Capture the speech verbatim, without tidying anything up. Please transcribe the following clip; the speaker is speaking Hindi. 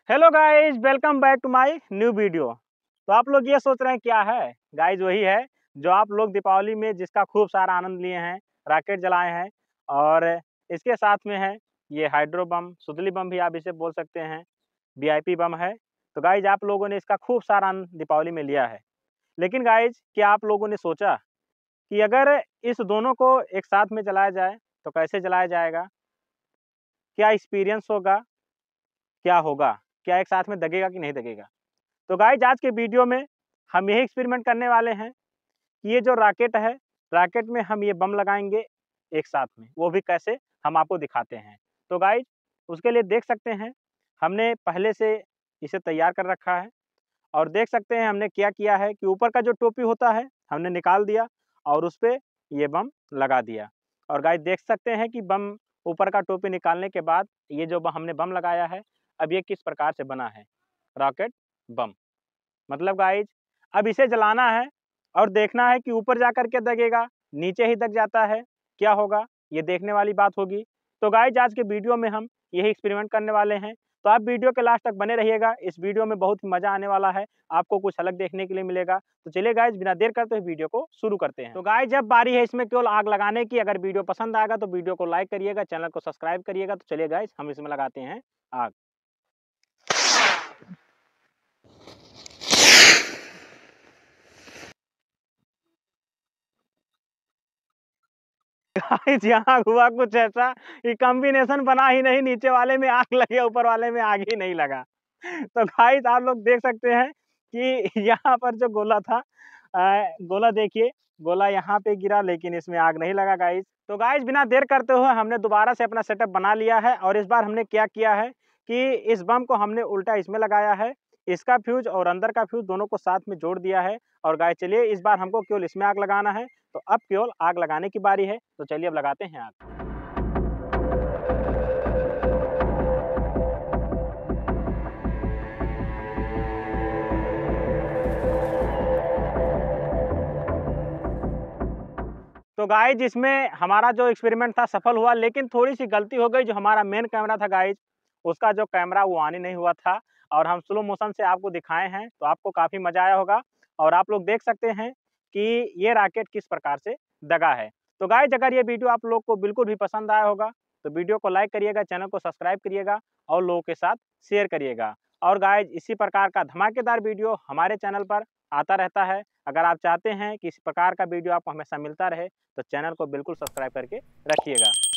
Hello guys, welcome back to my new video. तो आप लोग ये सोच रहे हैं क्या है गाइज, वही है जो आप लोग दीपावली में जिसका खूब सारा आनंद लिए हैं, रॉकेट जलाए हैं। और इसके साथ में है ये हाइड्रो बम, सुतली बम भी आप इसे बोल सकते हैं, वीआईपी बम है। तो गाइज आप लोगों ने इसका खूब सारा आनंद दीपावली में लिया है। लेकिन गाइज क्या आप लोगों ने सोचा कि अगर इस दोनों को एक साथ में जलाया जाए तो कैसे जलाया जाएगा, क्या एक्सपीरियंस होगा, क्या होगा, क्या एक साथ में दगेगा कि नहीं दगेगा। तो गाइज आज के वीडियो में हम यही एक्सपेरिमेंट करने वाले हैं कि ये जो रॉकेट है, रॉकेट में हम ये बम लगाएंगे एक साथ में, वो भी कैसे हम आपको दिखाते हैं। तो गाइज उसके लिए देख सकते हैं हमने पहले से इसे तैयार कर रखा है। और देख सकते हैं हमने क्या किया है कि ऊपर का जो टोपी होता है हमने निकाल दिया और उस पर ये बम लगा दिया। और गाइज देख सकते हैं कि बम ऊपर का टोपी निकालने के बाद ये जो हमने बम लगाया है अब ये किस प्रकार से बना है, रॉकेट बम। मतलब गाइज अब इसे जलाना है और देखना है कि ऊपर जाकर के दगेगा, नीचे ही दग जाता है, क्या होगा, ये देखने वाली बात होगी। तो गाइज आज के वीडियो में हम यही एक्सपेरिमेंट करने वाले हैं। तो आप वीडियो के लास्ट तक बने रहिएगा, इस वीडियो में बहुत ही मजा आने वाला है, आपको कुछ अलग देखने के लिए मिलेगा। तो चलिए गाइज बिना देर करते हुए वीडियो को शुरू करते हैं। तो गाइज जब बारी है इसमें केवल आग लगाने की। अगर वीडियो पसंद आएगा तो वीडियो को लाइक करिएगा, चैनल को सब्सक्राइब करिएगा। तो चलिए गाइज हम इसमें लगाते हैं आग। गाइस यहाँ हुआ कुछ ऐसा कि कॉम्बिनेशन बना ही नहीं, नीचे वाले में आग लगे, ऊपर वाले में आग ही नहीं लगा। तो गाइस आप लोग देख सकते हैं कि यहाँ पर जो गोला था, आ, गोला देखिए, गोला यहाँ पे गिरा लेकिन इसमें आग नहीं लगा गाइस। तो गाइस बिना देर करते हुए हमने दोबारा से अपना सेटअप बना लिया है। और इस बार हमने क्या किया है कि इस बम को हमने उल्टा इसमें लगाया है, इसका फ्यूज और अंदर का फ्यूज दोनों को साथ में जोड़ दिया है। और गाइस चलिए इस बार हमको केवल इसमें आग लगाना है, तो अब केवल आग लगाने की बारी है। तो चलिए अब लगाते हैं आग। तो गाइज इसमें हमारा जो एक्सपेरिमेंट था सफल हुआ, लेकिन थोड़ी सी गलती हो गई। जो हमारा मेन कैमरा था गाइज, उसका जो कैमरा वो ऑन ही नहीं हुआ था और हम स्लो मोशन से आपको दिखाए हैं, तो आपको काफ़ी मज़ा आया होगा। और आप लोग देख सकते हैं कि ये रॉकेट किस प्रकार से दगा है। तो गाइज अगर ये वीडियो आप लोग को बिल्कुल भी पसंद आया होगा तो वीडियो को लाइक करिएगा, चैनल को सब्सक्राइब करिएगा और लोगों के साथ शेयर करिएगा। और गाइज इसी प्रकार का धमाकेदार वीडियो हमारे चैनल पर आता रहता है। अगर आप चाहते हैं कि इस प्रकार का वीडियो आपको हमेशा मिलता रहे तो चैनल को बिल्कुल सब्सक्राइब करके रखिएगा।